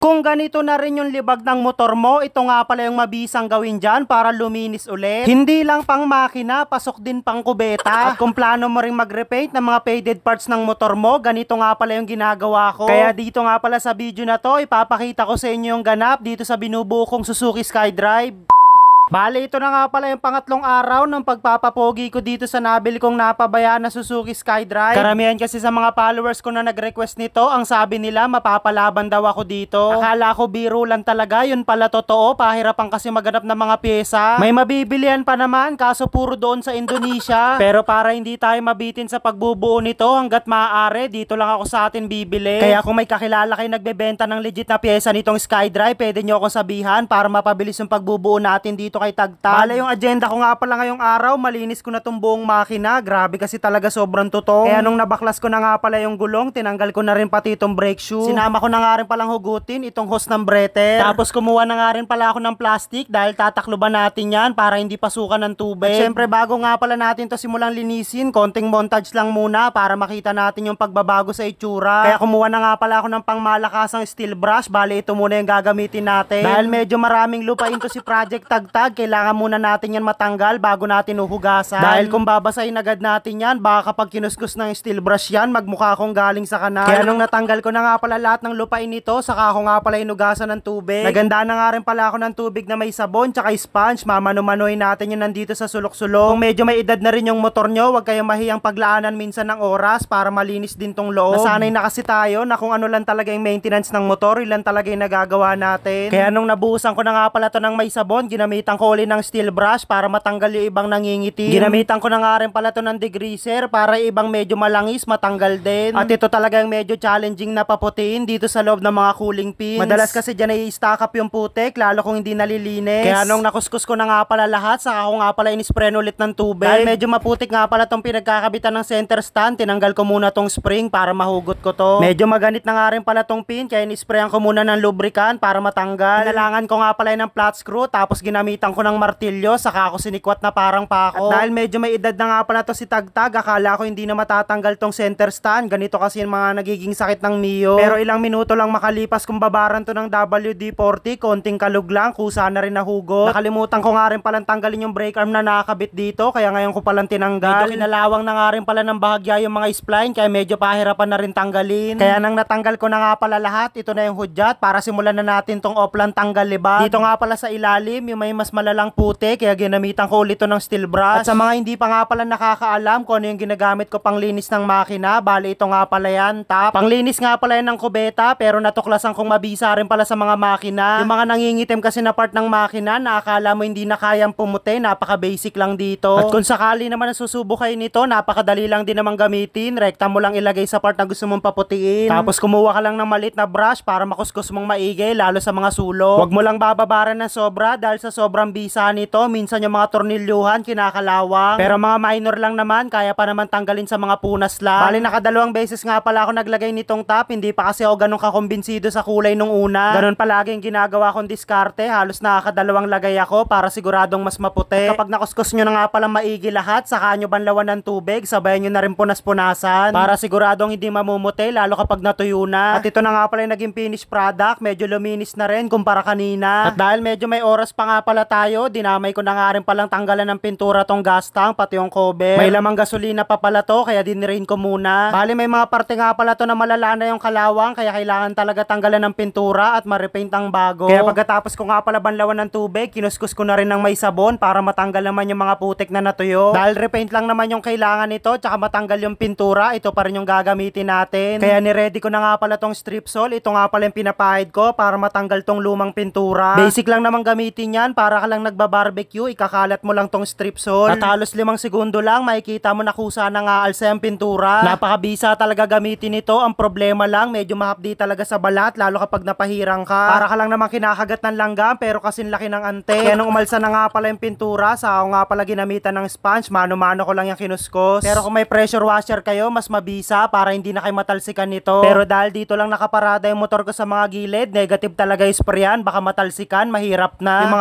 Kung ganito na rin yung libag ng motor mo, ito nga pala yung mabisang gawin dyan para luminis ulit. Hindi lang pang makina, pasok din pang kubeta. At kung plano mo rin mag-repaint ng mga faded parts ng motor mo, ganito nga pala yung ginagawa ko. Kaya dito nga pala sa video na to, ipapakita ko sa inyo yung ganap dito sa binubuo kong Suzuki SkyDrive. Bale, ito na nga pala yung pangatlong araw ng pagpapapogi ko dito sa nabili kong napabayaan na Suzuki SkyDrive. Karamihan kasi sa mga followers ko na nag-request nito, ang sabi nila mapapalaban daw ako dito. Akala ko biro lang talaga, yun pala totoo, pahirapan kasi maghanap ng mga pyesa. May mabibilihan pa naman, kaso puro doon sa Indonesia. Pero para hindi tayo mabitin sa pagbubuo nito, hanggat maaari, dito lang ako sa atin bibili. Kaya kung may kakilala kayo nagbebenta ng legit na pyesa nitong SkyDrive, pwede nyo akong sabihan para mapabilis yung pagbubuo natin dito kay Tagtag. Bale, yung agenda ko nga pala ngayong araw, malinis ko na tong buong makina. Grabe kasi talaga sobrang tutong. Kaya nung nabaklas ko na nga pala yung gulong, tinanggal ko na rin pati itong brake shoe. Sinama ko na nga rin palang hugutin itong hose ng breather. Tapos kumuha na nga rin pala ako ng plastic dahil tatakluban natin yan para hindi pasukan ng tubig. At syempre bago nga pala natin to simulang linisin, konting montage lang muna para makita natin yung pagbabago sa itsura. Kaya kumuha na nga pala ako ng pangmalakasang steel brush. Bale, ito muna yung gagamitin natin. Dahil medyo maraming lupain to si Project Tagtag, kailangan muna natin yan matanggal bago natin uhugasan. Dahil kung babasahin agad natin yan, baka kapag kinuskus ng steel brush yan, magmukha akong galing sa kanal. Kaya nung natanggal ko na nga pala lahat ng lupain nito, saka ako nga pala inugasan ng tubig. Naganda na nga rin pala ako ng tubig na may sabon tsaka sponge. Mamano-manoy natin yun nandito sa sulok-sulok. Kung medyo may edad na rin yung motor nyo, huwag kayong mahiyang paglaanan minsan ng oras para malinis din tong loob. Nasanay na kasi tayo na kung ano lang talaga yung maintenance ng motor, ilan talaga yung nagagawa natin. Kaya nung nabuhusan ko na nga pala to ng may sabon, ginamitan ko ulit ng steel brush para matanggal yung ibang nangingitim. Ginamitan ko na nga rin pala to ng degreaser para yung ibang medyo malangis matanggal din. At ito talaga yung medyo challenging na paputiin dito sa loob ng mga cooling pins. Madalas kasi dyan ay stack up yung putik, lalo kung hindi nalilinis. Kaya nung nakuskus ko na nga pala lahat, saka ko nga pala in-spray ulit ng tubig. Dahil medyo maputik nga pala tong pinagkakabitan ng center stand, tinanggal ko muna tong spring para mahugot ko to. Medyo maganit na nga rin pala tong pin, kaya in-sprayan ko muna ng lubricant para matanggal. Kailangan ko nga pala ng flat screw, tapos ginamitan ko ng martilyo, saka ako sinikwat na parang pako. At dahil medyo may edad na nga pala to si Tagtag, akala ko hindi na matatanggal tong center stand. Ganito kasi yung mga nagiging sakit ng Mio. Pero ilang minuto lang makalipas kung babaran to ng WD-40, konting kalug lang, kusa na rin nahugot. Nakalimutan ko nga rin palang tanggalin yung brake arm na nakakabit dito, kaya ngayon ko palang tinanggal. Medyo kinalawang na nga rin pala ng bahagya yung mga spline, kaya medyo pahirapan na rin tanggalin. Kaya nang natanggal ko na nga pala lahat, ito na yung hudyat para simulan na natin tong offline tanggal libag. Dito nga pala sa ilalim, yung may mas malalang putik, kaya ginamitan ko ulit to ng steel brush. At sa mga hindi pa nga pala nakakaalam kung ano yung ginagamit ko pang linis ng makina, bali ito nga pala yan, top. Panglinis nga pala yan ng kubeta, pero natuklasan kong mabisa rin pala sa mga makina. Yung mga nangingitim kasi na part ng makina na akala mo hindi na kayang pumuti, napaka basic lang dito. At kung sakali naman nasusubok kayo nito, napakadali lang din namang gamitin. Rekta mo lang ilagay sa part na gusto mong paputiin. Tapos kumuha ka lang ng maliit na brush para makuskus mong maigi, lalo sa mga sulok. Huwag mo lang bababaran ng sobra dahil sa sobrang bisa nito, minsan yung mga tornilyuhan kinakalawang. Pero mga minor lang naman, kaya pa naman tanggalin sa mga punas lang. Bali nakadalawang beses nga pala ako naglagay nitong top, hindi pa kasi ako ganun kakumbinsido sa kulay nung una. Ganun palagi yung ginagawa kong diskarte, halos nakakadalawang lagay ako para siguradong mas maputi. Kapag nakuskus nyo na nga pala maigi lahat, saka nyo banlawan ng tubig, sabayan nyo na rin punas-punasan para siguradong hindi mamumuti, lalo kapag natuyo na. At ito na nga pala yung naging finished product, medyo luminis na rin kumpara kanina. At dahil medyo may oras pa nga pala tayo, dinamay ko na nga rin palang tanggalan ng pintura tong gas tank, pati yung cover. May lamang gasolina pa pala to, kaya dinirain ko muna. Bali may mga parte nga pala to na malala na yung kalawang, kaya kailangan talaga tanggalan ng pintura at ma-repaint ang bago. Kaya pagkatapos ko nga pala banlawan ng tubig, kinuskus ko na rin ng may sabon para matanggal naman yung mga putik na natuyo. Dahil repaint lang naman yung kailangan nito, tsaka matanggal yung pintura, ito pa rin yung gagamitin natin. Kaya niready ko na nga pala tong strip saw, ito nga pala yung pinapahid ko para matanggal tong lumang pintura. Basic lang naman gamitin yan, para ka lang nagbabarbecue, ikakalat mo lang tong strip saw. At halos 5 segundo lang, makikita mo na kusa na nga alsa yung pintura. Napakabisa talaga gamitin ito. Ang problema lang, medyo mahapdi talaga sa balat, lalo kapag napahirang ka. Para ka lang naman kinakagat ng langgam, pero kasing laki ng ante. Kaya nung umalsa na nga pala yung pintura, sa ako nga pala ginamitan ng sponge, mano-mano ko lang yung kinuskos. Pero kung may pressure washer kayo, mas mabisa para hindi na kayo matalsikan nito. Pero dahil dito lang nakaparada yung motor ko sa mga gilid, negative talaga yung sprayan, baka matalsikan, mahirap na. Yung mga talsikan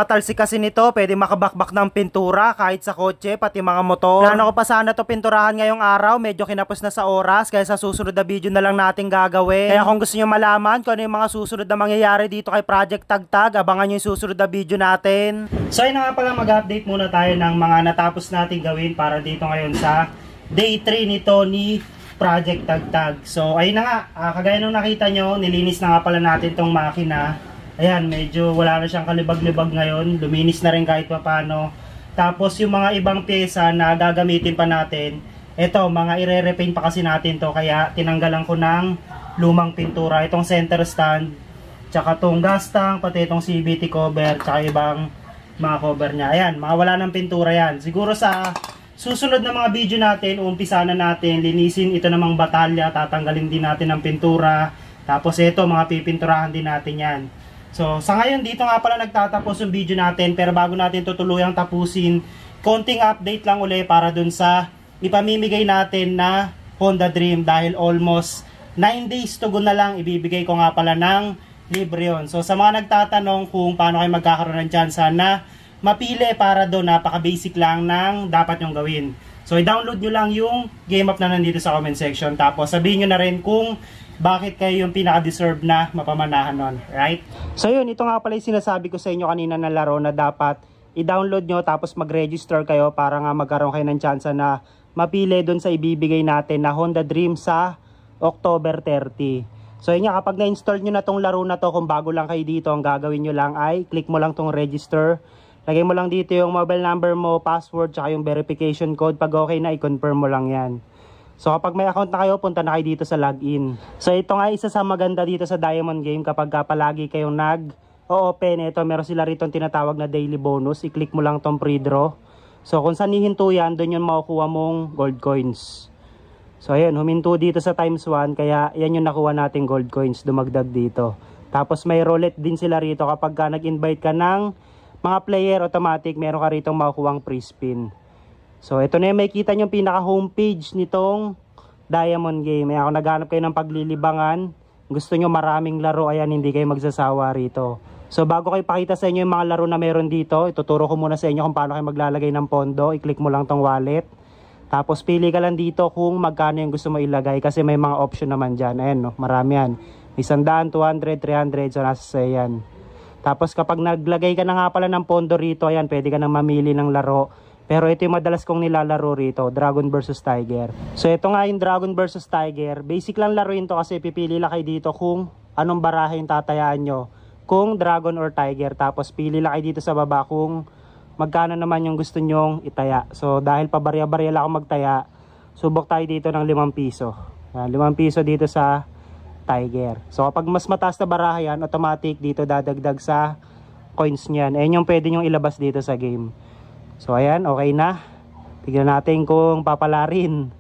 kasi nito, pwede makabakbak ng pintura kahit sa kotse, pati mga motor. Plano ko pa sana to pinturahan ngayong araw, medyo kinapos na sa oras, kaya sa susunod na video na lang natin gagawin. Kaya kung gusto nyo malaman kung ano yung mga susunod na mangyayari dito kay Project Tagtag, abangan nyo yung susunod na video natin. So yun na nga pala, mag-update muna tayo ng mga natapos natin gawin para dito ngayon sa day 3 nito ni Project Tagtag. So ayun na nga, kagaya nung nakita nyo, nilinis na nga pala natin tong makina. Ayan, medyo wala na siyang kalibag-libag ngayon. Luminis na rin kahit pa paano. Tapos yung mga ibang pyesa na gagamitin pa natin, eto, mga ire-repaint pa kasi natin to. Kaya tinanggalan ko ng lumang pintura. Itong center stand, tsaka itong gas tank, pati itong CVT cover, tsaka ibang mga cover niya. Ayan, mga wala ng pintura yan. Siguro sa susunod na mga video natin, umpisa na natin, linisin ito namang batalya, tatanggalin din natin ng pintura. Tapos ito, mga pipinturahan din natin yan. So, sa ngayon, dito nga pala nagtatapos yung video natin. Pero bago natin tutuluyang tapusin, konting update lang uli para dun sa ipamimigay natin na Honda Dream. Dahil almost 9 days to go na lang, ibibigay ko nga pala ng libre yun. So, sa mga nagtatanong kung paano kayo magkakaroon ng tsansa na mapili para doon, napaka-basic lang ng dapat nyong gawin. So, i-download nyo lang yung game app na nandito sa comment section. Tapos, sabihin nyo na rin kung bakit kayo yung pinaka-deserve na mapamanahan nun, right? So yun, ito nga pala yung sinasabi ko sa inyo kanina na laro na dapat i-download nyo tapos mag-register kayo para nga magkaroon kayo ng chance na mapili dun sa ibibigay natin na Honda Dream sa October 30. So yun nga, kapag na-install nyo na tong laro na to, kung bago lang kayo dito, ang gagawin nyo lang ay click mo lang tong register. Lagay mo lang dito yung mobile number mo, password, tsaka yung verification code. Pag okay na, i-confirm mo lang yan. So kapag may account na kayo, punta na kayo dito sa login. So ito nga isa sa maganda dito sa Diamond Game, kapag palagi kayong nag-o-open, ito meron sila rito tinatawag na daily bonus. I-click mo lang tong pre-draw. So kung saan hihinto yan, doon yung makukuha mong gold coins. So ayan, huminto dito sa times 1, kaya yan yung nakuha nating gold coins, dumagdag dito. Tapos may roulette din sila rito kapag nag-invite ka ng mga player, automatic meron ka rito makukuha free spin. So, ito na yung makikita nyo yung pinaka-homepage nitong Diamond Game. Ayan, kung naghanap kayo ng paglilibangan, gusto nyo maraming laro, ayan, hindi kayo magsasawa rito. So, bago kayo pakita sa inyo yung mga laro na meron dito, ituturo ko muna sa inyo kung paano kayo maglalagay ng pondo. I-click mo lang tong wallet. Tapos, pili ka lang dito kung magkano yung gusto mo ilagay kasi may mga option naman dyan. Ayan, no, marami yan. May 100, 200, 300, so nasa sa yan. Tapos, kapag naglagay ka na nga pala ng pondo rito, ayan, pwede ka nang mamili ng laro. Pero ito yung madalas kong nilalaro rito, Dragon vs Tiger. So ito nga yung Dragon vs Tiger. Basic lang laruin to kasi pipili lang kayo dito kung anong barahe yung tatayaan nyo. Kung Dragon or Tiger. Tapos pili lang kayo dito sa baba kung magkano naman yung gusto nyong itaya. So dahil pabarya-barya lang ako magtaya, subok tayo dito ng 5 piso. 5 piso dito sa Tiger. So kapag mas mataas na barahe yan, automatic dito dadagdag sa coins nyan. Ayan yung pwede nyong ilabas dito sa game. So ayan, okay na. Tignan natin kung papalarin.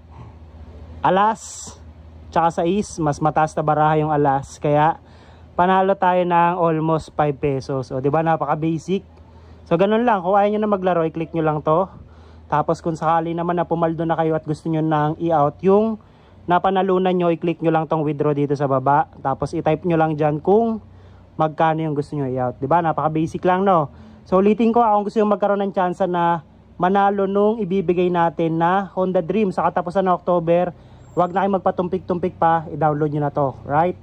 Alas, tsaka 6, mas mataas na baraha yung alas. Kaya panalo tayo ng almost 5 pesos. O diba, napaka basic. So ganun lang, kung ayaw nyo na maglaro, i-click nyo lang to. Tapos kung sakali naman na pumaldo na kayo at gusto nyo nang i-out yung napanalunan nyo, i-click nyo lang tong withdraw dito sa baba. Tapos i-type nyo lang dyan kung magkano yung gusto nyo i-out. Diba, napaka basic lang, no? So ulitin ko, kung gusto yung magkaroon ng chance na manalo nung ibibigay natin na Honda Dream sa katapusan ng October, huwag na kayo magpatumpik-tumpik pa, i-download nyo na to, right?